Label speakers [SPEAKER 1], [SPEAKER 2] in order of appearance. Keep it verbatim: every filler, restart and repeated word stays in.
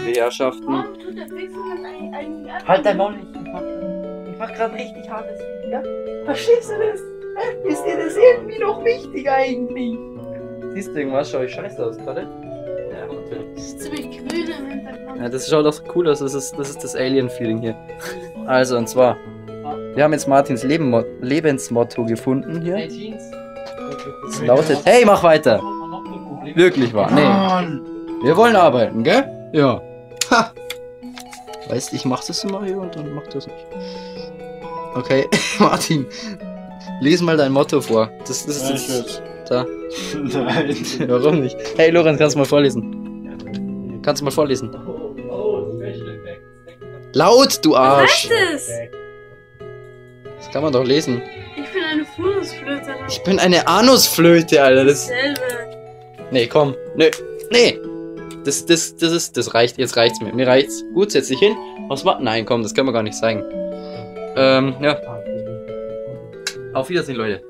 [SPEAKER 1] diese Herrschaften.
[SPEAKER 2] Warum tut der Pixel mit ein, ein, ein
[SPEAKER 1] Halt dein Maul nicht. Ich mach, ich mach gerade richtig hartes Video, ja? Verstehst du das? Hä? Ist dir das irgendwie noch wichtig eigentlich? Siehst du irgendwas? Schau ich scheiße aus gerade? Ja, natürlich.
[SPEAKER 2] Das ist ziemlich grün im Hintergrund.
[SPEAKER 1] Ja, das schaut auch cool aus. Das ist das, ist das Alien-Feeling hier. Also, und zwar, wir haben jetzt Martins Leben Lebensmotto gefunden hier. Das lautet, hey, mach weiter! Wirklich wahr, nee. Wir wollen arbeiten, gell? Ja. Ha! Weißt du, ich mach das immer hier und dann mach das nicht. Okay, Martin, lies mal dein Motto vor. Das, das ist jetzt da.
[SPEAKER 3] Nein.
[SPEAKER 1] Warum nicht? Hey, Lorenz, kannst du mal vorlesen? Kannst du mal vorlesen? Laut, du
[SPEAKER 2] Was
[SPEAKER 1] Arsch!
[SPEAKER 2] heißt das?
[SPEAKER 1] Das kann man doch lesen.
[SPEAKER 2] Ich bin eine Fußflöte.
[SPEAKER 1] Ich bin eine Anusflöte, Alter. Das.
[SPEAKER 2] Dasselbe.
[SPEAKER 1] Nee, komm. Nö. Nee. Das, das, das ist, das reicht. Jetzt reicht's mir. Mir reicht's. Gut, setz dich hin. Was war? Nein, komm, das können wir gar nicht sagen. Ähm, ja. Auf Wiedersehen, Leute.